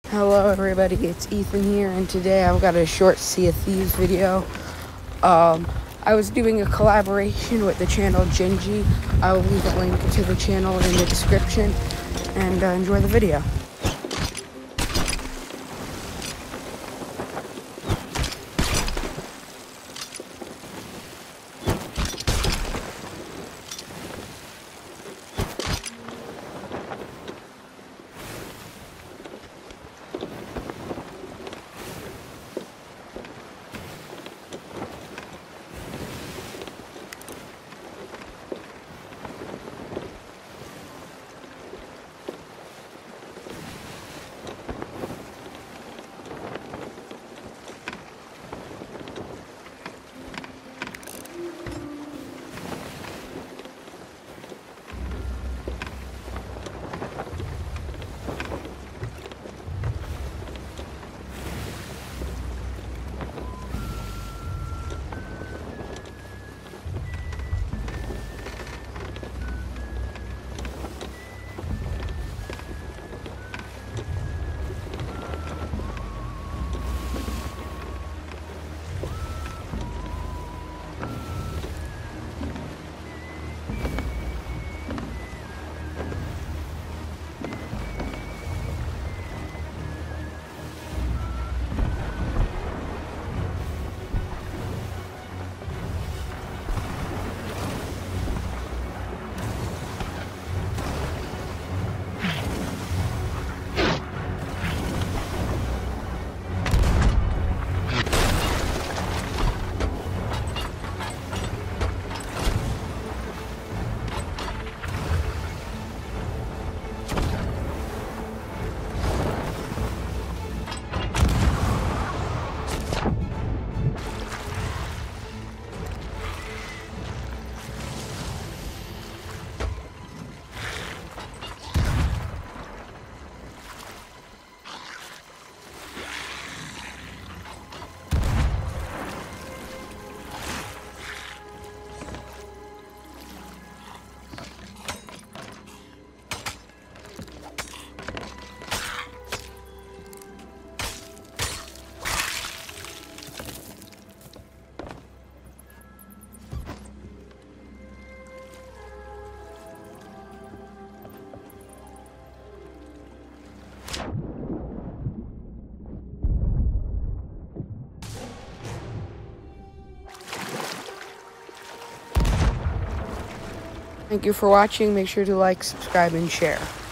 Hello everybody, it's Ethan here, and today I've got a short Sea of Thieves video. I was doing a collaboration with the channel Gingy. I will leave a link to the channel in the description, and enjoy the video. Thank you for watching. Make sure to like, subscribe, and share.